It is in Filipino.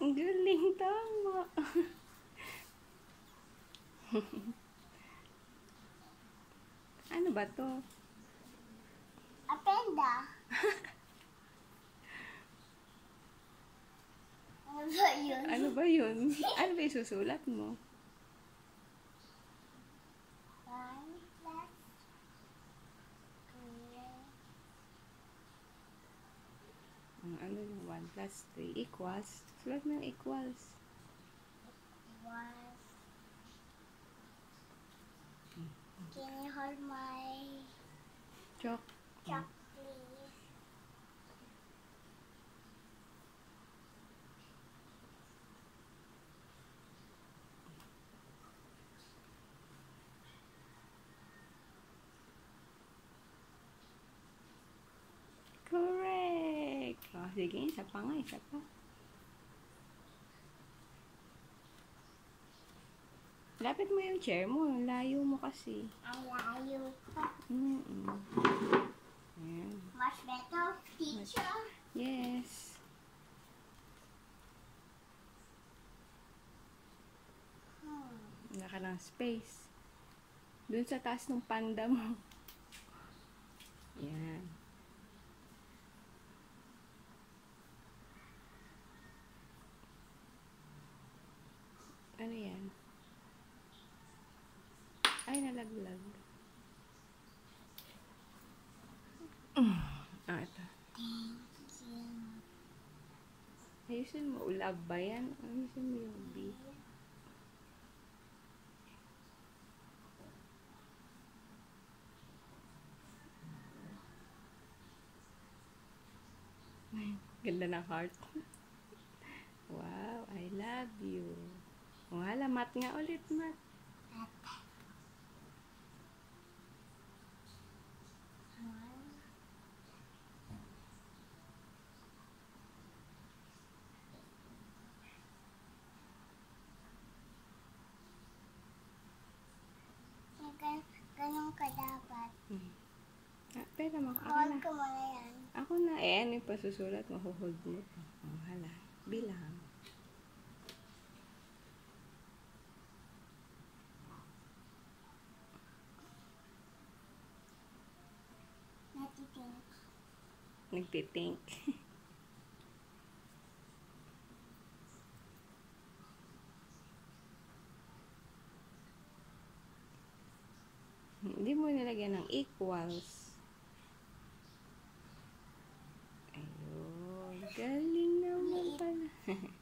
Ang galing, tama. Ano ba to? Apenda. Ano ba yun? Ano ba yun? Ano ba yung susulat mo? 1 plus 3 Ano yung 1 plus 3 equals? Sulat mo yung equals. was. Can you hold my Chalk. chalk, please? Correct! Oh, sige, isa pa nga, isa pa. Lapit mo yung chair mo. Layo mo kasi. Ang layo pa. Ayan. Much better, teacher. Yes. Wala ka ng space. Dun sa taas ng panda mo. Yan. Ano yan? Ay, nalaglag. Ito. Thank you. Ayusin mo. Ulab ba yan? Ayusin mo yung B. Ganda ng heart. Wow, I love you. Wala, mat nga ulit, mat. Ganun ka dapat. Pero ako Hold na. ko muna yan. Ako na. Eh, ano yung pasusulat mo? Hold mo. Hala. Bilang. Natitink. Nagtitink. Hindi mo nilagyan ng equals. Ayun. Galing naman pala.